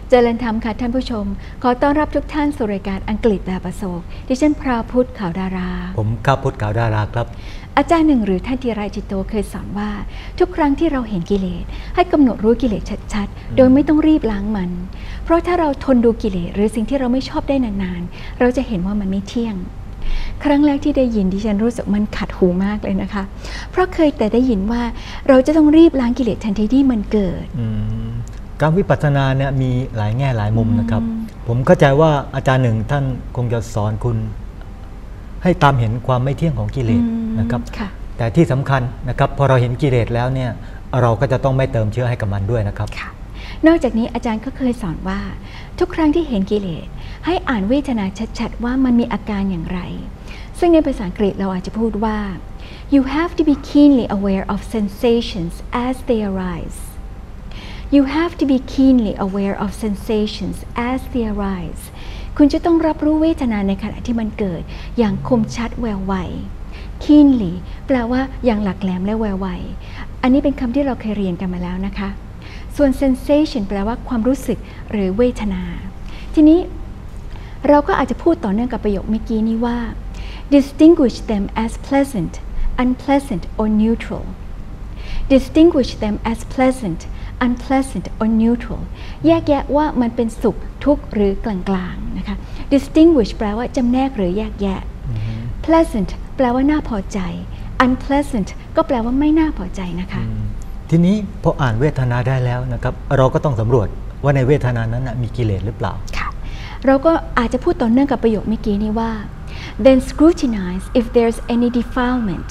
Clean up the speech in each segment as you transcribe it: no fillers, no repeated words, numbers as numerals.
เจริญธรรมค่ะท่านผู้ชมขอต้อนรับทุกท่านสู่รายการอังกฤษแบบประสบดิฉันพระพุทธขาวดาราผมข้าพุทธขาวดาราครับอาจารย์หนึ่งหรือท่านธีรจิตโตเคยสอนว่าทุกครั้งที่เราเห็นกิเลสให้กำหนดรู้กิเลสชัดๆโดยไม่ต้องรีบล้างมันเพราะถ้าเราทนดูกิเลสหรือสิ่งที่เราไม่ชอบได้นานๆเราจะเห็นว่ามันไม่เที่ยงครั้งแรกที่ได้ยินดิฉันรู้สึกมันขัดหูมากเลยนะคะเพราะเคยแต่ได้ยินว่าเราจะต้องรีบล้างกิเลสทันทีที่มันเกิดการวิปัสสนาเนี่ยมีหลายแง่หลายมุมนะครับผมเข้าใจว่าอาจารย์หนึ่งท่านคงจะสอนคุณให้ตามเห็นความไม่เที่ยงของกิเลสนะครับแต่ที่สำคัญนะครับพอเราเห็นกิเลสแล้วเนี่ยเราก็จะต้องไม่เติมเชื้อให้กับมันด้วยนะครับนอกจากนี้อาจารย์ก็เคยสอนว่าทุกครั้งที่เห็นกิเลสให้อ่านเวทนาชัดๆว่ามันมีอาการอย่างไรซึ่งในภาษาอังกฤษเราอาจจะพูดว่า you have to be keenly aware of sensations as they arise you have to be keenly aware of sensations as they arise คุณจะต้องรับรู้เวทนาในขณะที่มันเกิดอย่างคมชัดแววไว keenly แปลว่าอย่างหลักแหลมและแววไวอันนี้เป็นคำที่เราเคยเรียนกันมาแล้วนะคะส่วน sensation แปลว่าความรู้สึกหรือเวทนาทีนี้เราก็อาจจะพูดต่อเนื่องกับประโยคเมื่อกี้นี้ว่า distinguish them as pleasant unpleasant or neutral distinguish them as pleasant unpleasant or neutral แยกแยะว่ามันเป็นสุขทุกข์หรือกลางๆนะคะ distinguish แปลว่าจำแนกหรือแยกแยะ pleasant แปลว่าน่าพอใจ unpleasant ก็แปลว่าไม่น่าพอใจนะคะทีนี้พออ่านเวทนาได้แล้วนะครับเราก็ต้องสำรวจว่าในเวทนานั้นมีกิเลสหรือเปล่าค่ะเราก็อาจจะพูดต่อเนื่องกับประโยคเมื่อกี้นี้ว่า then scrutinize if there's any defilement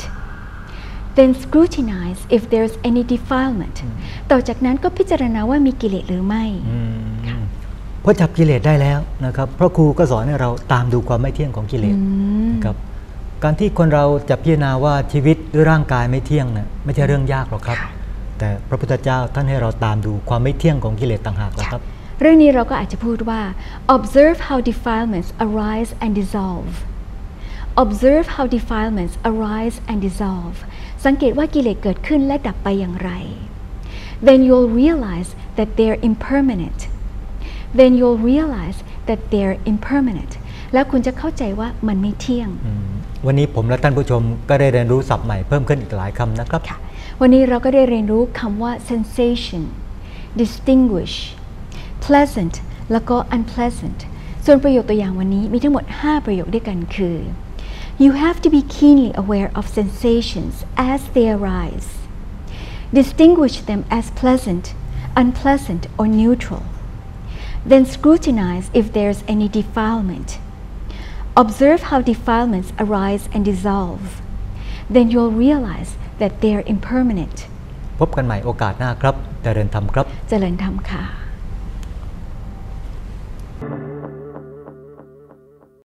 then scrutinize if there's any defilement ต่อจากนั้นก็พิจารณาว่ามีกิเลสหรือไม่พอจับกิเลสได้แล้วนะครับเพราะครูก็สอนให้เราตามดูความไม่เที่ยงของกิเลสนะครับการที่คนเราจะพิจารณาว่าชีวิตหรือร่างกายไม่เที่ยงเนี่ยไม่ใช่เรื่องยากหรอกครับแต่พระพุทธเจ้าท่านให้เราตามดูความไม่เที่ยงของกิเลสต่างหากนะครับเรื่องนี้เราก็อาจจะพูดว่า observe how defilements arise and dissolve observe how defilements arise and dissolve สังเกตว่ากิเลสเกิดขึ้นและดับไปอย่างไร then you'll realize that they're impermanent then you'll realize that they're impermanent แล้วคุณจะเข้าใจว่ามันไม่เที่ยงวันนี้ผมและท่านผู้ชมก็ได้เรียนรู้ศัพท์ใหม่เพิ่มขึ้นอีกหลายคำนะครับวันนี้เราก็ได้เรียนรู้คำว่า sensation distinguish pleasant แล้วก็ unpleasant ส่วนประโยคตัวอย่างวันนี้มีทั้งหมด5ประโยคด้วยกันคือ you have to be keenly aware of sensations as they arise distinguish them as pleasant unpleasant or neutral then scrutinize if there's any defilement observe how defilements arise and dissolve then you'll realize that they're impermanent พบกันใหม่โอกาสหน้าครับเจริญธรรมครับเจริญธรรมค่ะ